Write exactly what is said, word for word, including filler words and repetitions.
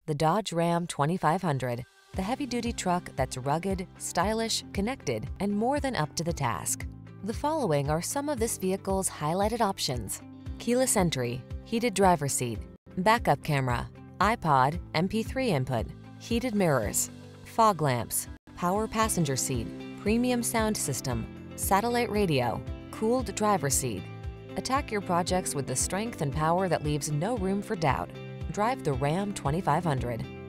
The Dodge Ram twenty-five hundred, the heavy-duty truck that's rugged, stylish, connected, and more than up to the task. The following are some of this vehicle's highlighted options: keyless entry, heated driver's seat, backup camera, iPod, M P three input, heated mirrors, fog lamps, power passenger seat, premium sound system, satellite radio, cooled driver's seat. Attack your projects with the strength and power that leaves no room for doubt. Drive the Ram twenty-five hundred.